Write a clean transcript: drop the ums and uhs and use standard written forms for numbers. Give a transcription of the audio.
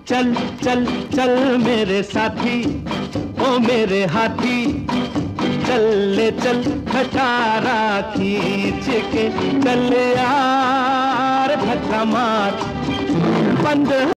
चल चल चल मेरे साथी, ओ मेरे हाथी, चल ले चल खटारा खींच के, चल यार धक्का मार बंद।